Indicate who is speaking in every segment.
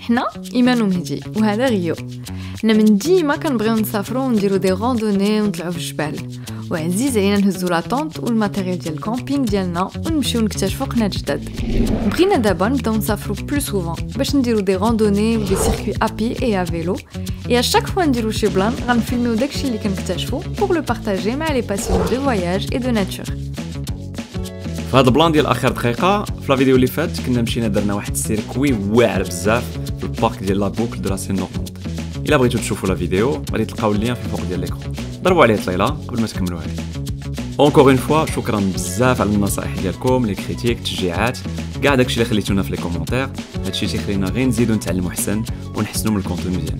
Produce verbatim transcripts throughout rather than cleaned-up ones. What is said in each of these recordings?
Speaker 1: حنا ايمان ومهدي وهذا غيو. حنا من ديما كنبغيو نسافروا ونديروا دي راندوني ونطلعوا في الجبال، وعزيز علينا نهزوا لا طونط والماتيريال ديال الكامبينغ ديالنا ونمشيو نكتشفوا قنات جداد. بغينا دابا نبداو نسافروا بلو سوفون باش نديروا دي راندوني ودي سيركوي ابي اي ا فيلو، اي ا شاك فوا نديروا شي بلان غنفيلميو داكشي اللي كنكتشفوا بوغ لو بارطاجي مع لي باسيون دو فواياج اي دو ناتور.
Speaker 2: في هذا البلان ديال اخر دقيقه في لا فيديو اللي فات كنا مشينا درنا واحد السيركوي واعر بزاف في البارك ديال لا بوكل دو لا سين نورموند. الا بغيتو تشوفوا لا فيديو غادي تلقاو اللين في الفوق ديال ليكرون، ضربوا عليه طليله قبل ما تكملوا هذه. اونكور اون فوا شكرا بزاف على النصائح ديالكم، لي كريتيك، التشجيعات، كاع داكشي اللي خليتونا في لي كومونتير. هادشي تيخلينا غير نزيدو نتعلموا احسن ونحسنوا من الكونتوني ديالنا.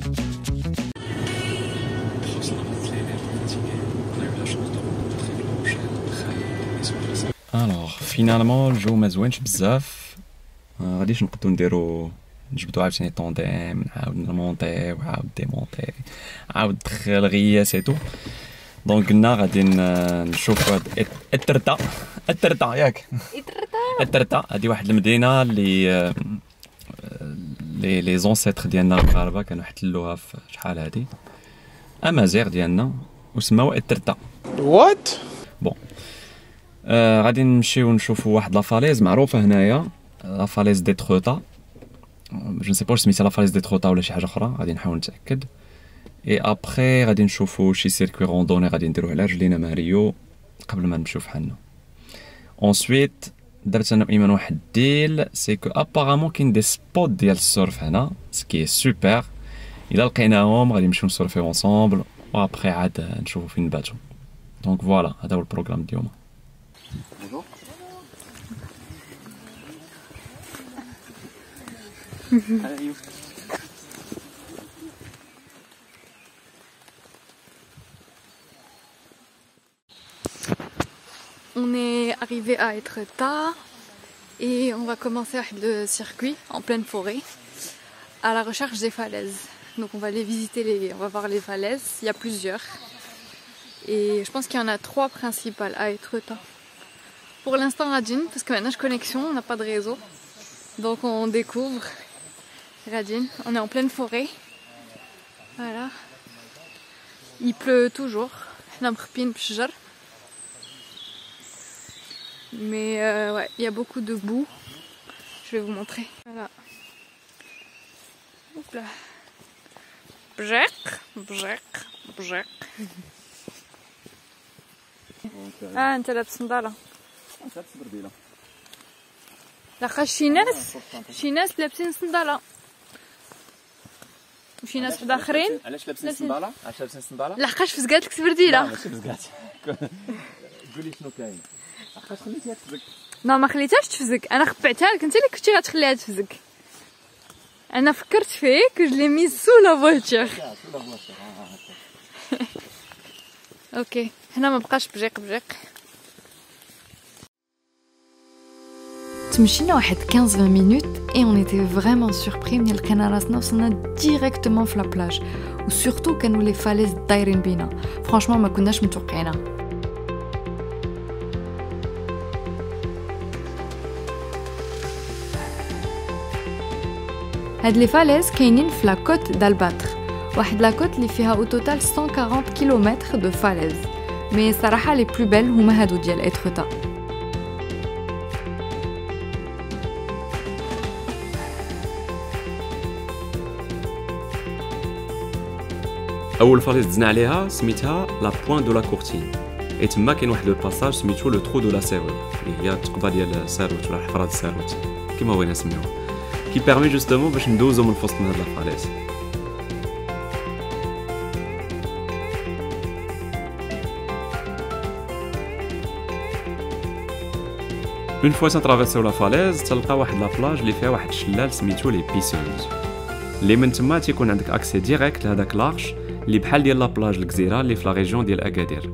Speaker 2: الوغ فينالمون الجو ما زوينش بزاف، غاديش نقدروا نديرو نجبدو عاوتاني طونديم، نعاود نمونطي وعاود ديمونطي، عاود دخل غياس ايتو. دونك قلنا غادي نشوفو هاد الترتا الترتا ياك الترتا. هادي واحد المدينه اللي لي لي زونسيتر ديالنا المغاربه كانوا احتلوها في شحال هادي امازيغ ديالنا وسماوها الترتا.
Speaker 3: وات
Speaker 2: بون آه غادي نمشيو نشوفو واحد لافاليز معروفه هنايا، لافاليز دي تروتا. جو نسي با سميتها لافاليز دي تروتا ولا شي حاجه اخرى، غادي نحاول نتاكد. اي ابخي غادي نشوفو شي سيركوي روندوني غادي نديروه على رجلينا ماريو قبل ما نمشيو فحالنا. اونسويت درت انا بايمان واحد الديل، سي كو ابارامون كاين دي سبوت ديال السورف هنا سكي سوبر. الا لقيناهم غادي نمشيو نسورفيو اونصومبل وابخي عاد نشوفو فين نباتو. دونك فوالا هذا هو البروغرام ديالنا.
Speaker 1: On est arrivé à Etretat et on va commencer le circuit en pleine forêt à la recherche des falaises. Donc on va aller visiter, les, on va voir les falaises, il y a plusieurs. Et je pense qu'il y en a trois principales à Etretat. Pour l'instant Radine, parce que maintenant je connexion, on n'a pas de réseau. Donc on découvre Radine, on est en pleine forêt. Voilà. Il pleut toujours. Mais euh, ouais, il y a beaucoup de boue. Je vais vous montrer. Voilà. Hop là. Bjek, bjek, bjek. Ah, انت لابس نضالة.
Speaker 2: لابس برديله.
Speaker 1: لاخاطش شي ناس شي ناس لابسين صندالة وشي ناس واحد اخرين.
Speaker 2: علاش لابسين صندالة؟ علاش لابسين صندالة؟
Speaker 1: لحقاش فزقات لك سبرديله.
Speaker 2: لا ماشي فزقات. قولي شنو كاين. لحقاش خليتيها تفزق.
Speaker 1: لا ما خليتهاش تفزق، انا خبعتها لك، انت اللي كنتي غتخليها تفزق. انا فكرت فيك جو لي ميز سو لا فواتور. اوكي هنا ما بقاش بجيق بجيق. تمشينا واحد خمسطاش minutes et on était vraiment surpris من لقينا راسنا وصلنا ديريكتومون في لا بلاج، وسورتو كانوا لي فاليز دايرين بينا، فرانشمون ما كناش متوقعينها. هاد لي فاليز كاينين في لا كوت دالباتر، واحد لا كوت اللي فيها او توتال مية وأربعين كيلومتر دو فاليز، مي صراحه لي بلو بيل هما هادو ديال اترتا.
Speaker 2: اول فاليز دزنا عليها سميتها لا بوين دو لا كورتين، اي تما كاين واحد لو باساج سميتو لو ترو دو لا سيروت، اللي هي الثقبه ديال الساروت ولا الحفره ديال الساروت كيما بغينا نسميوها، كي بيرمي جوستومون باش ندوزو من الوسط من هاد لا فاليز. اون فوا تنترافيرسيو لا فاليز تلقى واحد لا بلاج اللي فيها واحد الشلال سميتو لي بيسوز، اللي من تما تيكون عندك اكسي ديريكت لهداك لارش اللي بحال ديال لا بلاج الجزيره اللي في لا ريجيون ديال اكادير.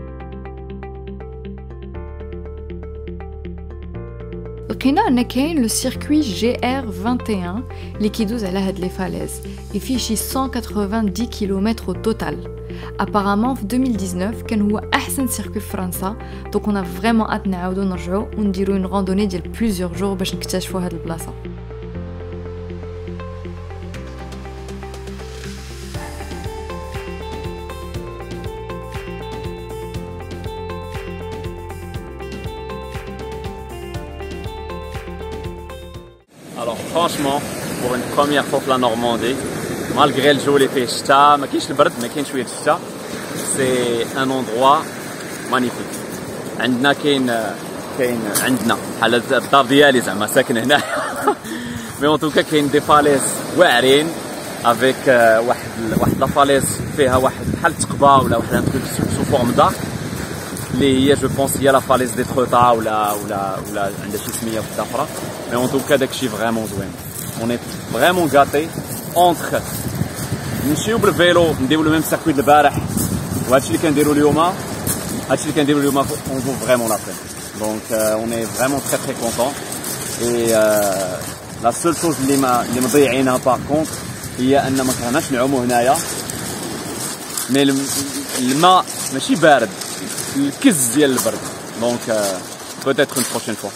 Speaker 1: لقينا ان كاين لو سيركوي جي ار واحد وعشرين اللي كيدوز على هاد لي فاليز، فيه شي مية وثمانين كيلومتر او توتال. ابارامون في ألفين وتسعطاش كان هو احسن سيركوي في فرنسا، دونك انا فريمون ات نعاودو نرجعو ونديرو اون راندوني ديال بليزيور جور باش نكتشفوا هاد البلاصه.
Speaker 2: Alors franchement, pour une première fois في la Normandie, malgré le jour اللي فيه الشتاء ما كاينش البرد ما كاين شويه الشتاء، c'est un endroit magnifique. عندنا كاين كاين عندنا بحال الدار ديالي زعما ساكن هنا مي اون توكا كاين دي فاليز واعرين افيك واحد واحد لا فاليز فيها واحد بحال التقبه ولا واحد ان تروك سو فورم دارك اللي هي جو بونس هي لا فاليز دي تروتا ولا ولا ولا عندها شي سميه وحده اخرى مي اون توكا داكشي فريمون زوين. اون اي فريمون غاتي اونتر نمشيو بالفيلو نديرو لو ميم سيركوي د البارح وهادشي اللي كنديرو اليوم هادشي اللي كنديرو اليوم اون فو فريمون لا بين. Donc euh, on est vraiment très très content et euh, la seule chose اللي ما اللي مضيعينها par contre هي ان ما كرهناش نعومو هنايا مي الماء ماشي بارد الكز ديال البرد. Donc euh, peut-être une prochaine fois.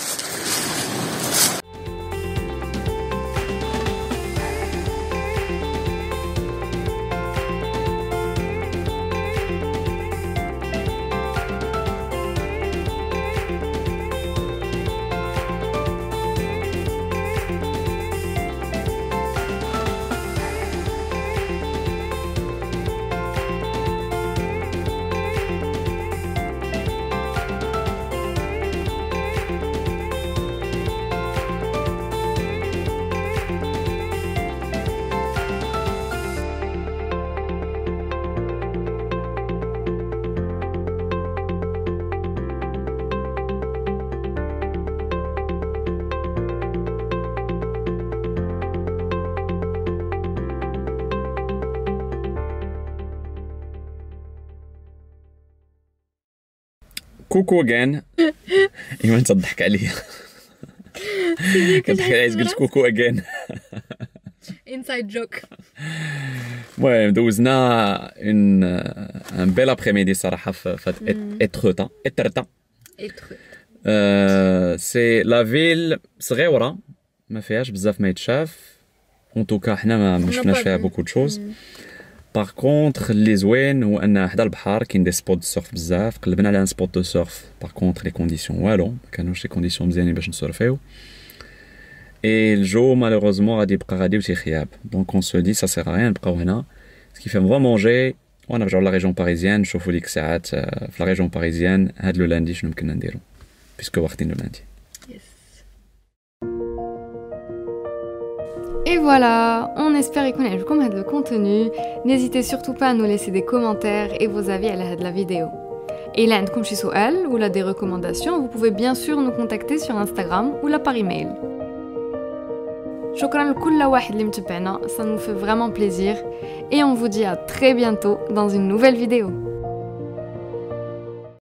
Speaker 2: كوكو اجين ايمان تضحك عليا كنضحك عليا قلت كوكو اجين
Speaker 1: انسايد جوك.
Speaker 2: المهم دوزنا اون ان بيل ابريميدي صراحه في اتروتا اترتا سي لا فيل صغيره ما فيهاش بزاف ما يتشاف اون توكا حنا ما شفناش فيها بوكو دشوز. باغ كونطخ اللي زوين هو ان حدا البحر كاين دي سبوت دو سيرف بزاف قلبنا على ان سبوت دو سيرف باغ كونطخ لي كونديسيون والو ما كانوش لي كونديسيون مزيانين باش نسورفيو اي الجو مالوغوزمون غادي يبقى غادي وتيخياب دونك اون سو دي سا سير ريان نبقاو هنا سكي فهم فون مونجي ونرجعو لا ريجون باريزيان نشوفو ديك الساعات في لا ريجون باريزيان هاد لو لاندي شنو يمكننا نديرو بيسكو واخدين لو لاندي.
Speaker 1: Et voilà, on espère qu'on a vu le contenu. N'hésitez surtout pas à nous laisser des commentaires et vos avis à la de la vidéo. Et là, comme chez Soal ou là des recommandations, vous pouvez bien sûr nous contacter sur Instagram ou là par email. Shukran لكل واحد اللي متابعنا, ça nous fait vraiment plaisir et on vous dit à très bientôt dans une nouvelle vidéo.